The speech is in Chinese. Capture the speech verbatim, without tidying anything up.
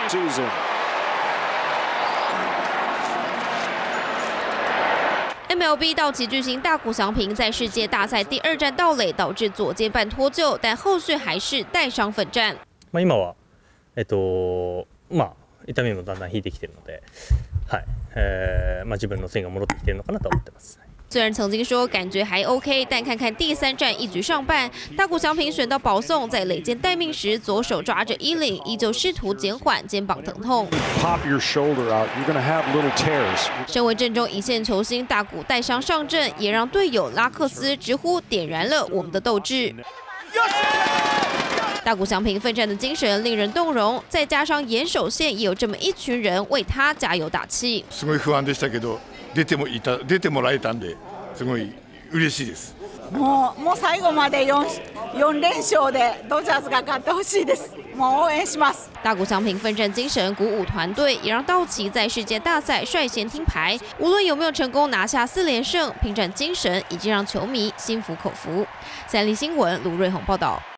M L B 道奇巨星大谷翔平在世界大赛第二战盗垒，导致左肩半脱臼，但后续还是带伤奋战。 まあ今はえっとまあ痛みもだんだん引いてきているので、はい、えーまあ自分のスイングが戻ってきているのかなと思ってます。 虽然曾经说感觉还 OK， 但看看第三战一局上半，大谷翔平选到保送，在垒间待命时，左手抓着衣领，依旧试图减缓肩膀疼痛。身为阵中一线球星，大谷带伤上阵，也让队友拉克斯直呼点燃了我们的斗志。大谷翔平奋战的精神令人动容，再加上岩手县也有这么一群人为他加油打气。 すごい不安でしたけど、出てもいた出てもらえたんで、すごい嬉しいです。 もうもう最後まで四四連勝でドジャースが勝ってほしいです。もう応援します。 大谷翔平奋战精神鼓舞团队，也让道奇在世界大赛率先听牌。无论有没有成功拿下四连胜，拼战精神已经让球迷心服口服。三立新闻卢瑞宏报道。